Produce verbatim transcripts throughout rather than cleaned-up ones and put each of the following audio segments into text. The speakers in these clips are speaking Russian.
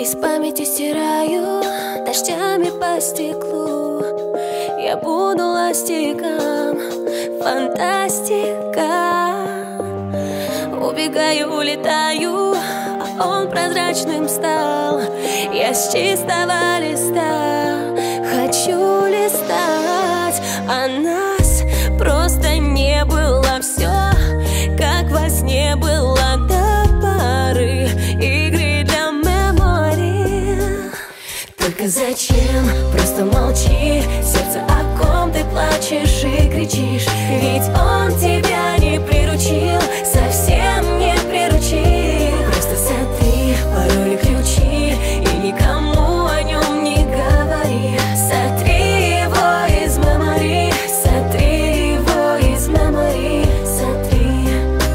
из памяти стираю дождями по стеклу. Я буду ластиком, фантастика. Убегаю, улетаю, а он прозрачным стал. Я с чистого листа хочу листать, а нас просто не было. Все как во сне было до поры игры для мемори. Только зачем? Просто молчи, сердце, о ком ты плачешь и кричишь. Ведь он тебя не приручил, совсем не приручил. Просто сотри пароли, ключи и никому о нем не говори. Сотри его из мемори, сотри его из мемори, сотри.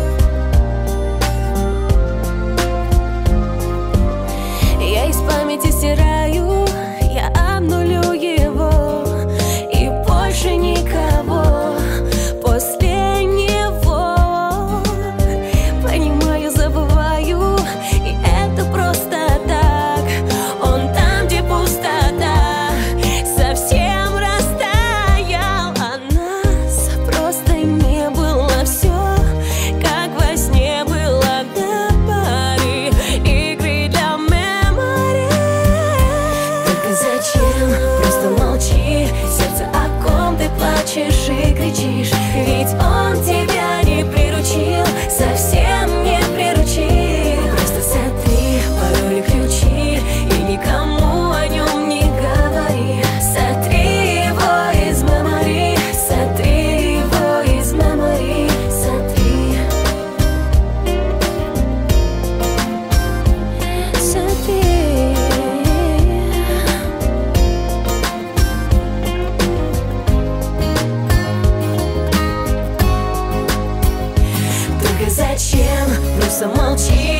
Я из памяти стираю, я обнулю его, и больше никого после него. Понимаю, забываю, и это просто так. Он там, где пустота, совсем растаял, а нас просто не было. Все как во сне было до поры игры для мемори. Только зачем? Просто молчи, сердце, о ком ты плачешь и кричишь. Ведь он тебя не приручил, совсем не приручил. Просто сотри пароли, ключи и никому о нем не говори. Сотри его из мемори, сотри его из мемори, сотри. Сотри. Только зачем? Просто молчи,